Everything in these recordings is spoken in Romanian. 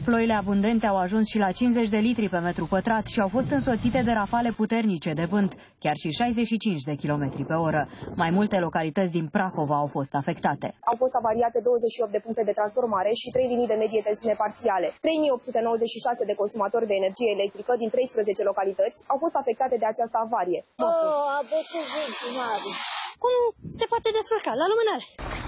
Ploile abundente au ajuns și la 50 de litri pe metru pătrat și au fost însoțite de rafale puternice de vânt, chiar și 65 de km pe oră. Mai multe localități din Prahova au fost afectate. Au fost avariate 28 de puncte de transformare și 3 linii de medie tensiune parțiale. 3896 de consumatori de energie electrică din 13 localități au fost afectate de această avarie. Cum se poate descurca? La lumânare!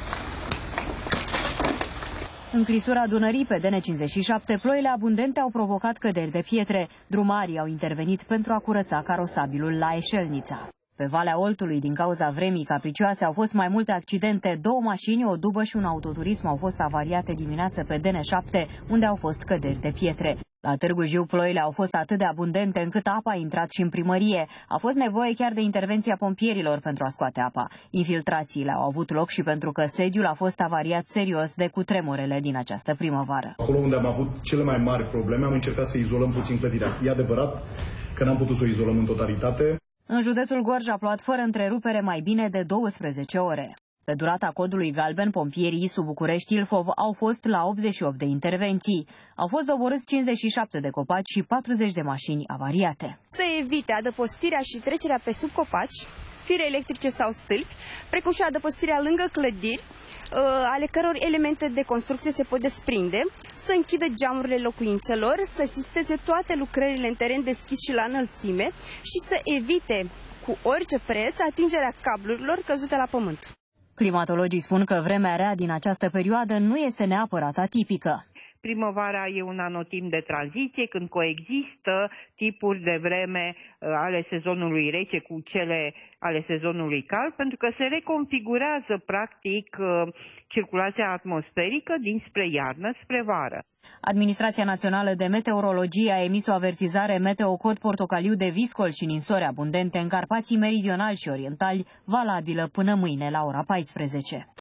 În clisura Dunării, pe DN57, ploile abundente au provocat căderi de pietre. Drumarii au intervenit pentru a curăța carosabilul la Eșelnița. Pe Valea Oltului, din cauza vremii capricioase, au fost mai multe accidente. 2 mașini, o dubă și un autoturism au fost avariate dimineață pe DN7, unde au fost căderi de pietre. La Târgu Jiu, ploile au fost atât de abundente încât apa a intrat și în primărie. A fost nevoie chiar de intervenția pompierilor pentru a scoate apa. Infiltrațiile au avut loc și pentru că sediul a fost avariat serios de cutremurele din această primăvară. Acolo unde am avut cele mai mari probleme, am încercat să izolăm puțin clădirea. E adevărat că n-am putut să o izolăm în totalitate. În județul Gorj a plouat fără întrerupere mai bine de 12 ore. Pe durata codului galben, pompierii sub București-Ilfov au fost la 88 de intervenții. Au fost doborâți 57 de copaci și 40 de mașini avariate. Să evite adăpostirea și trecerea pe sub copaci, fire electrice sau stâlpi, precum și adăpostirea lângă clădiri, ale căror elemente de construcție se pot desprinde, să închidă geamurile locuințelor, să sisteze toate lucrările în teren deschis și la înălțime și să evite cu orice preț atingerea cablurilor căzute la pământ. Climatologii spun că vremea rea din această perioadă nu este neapărat atipică. Primăvara e un anotimp de tranziție când coexistă tipuri de vreme ale sezonului rece cu cele ale sezonului cald, pentru că se reconfigurează practic circulația atmosferică dinspre iarnă spre vară. Administrația Națională de Meteorologie a emis o avertizare meteo-cod portocaliu de viscol și ninsori abundente în Carpații meridionali și orientali, valabilă până mâine la ora 14.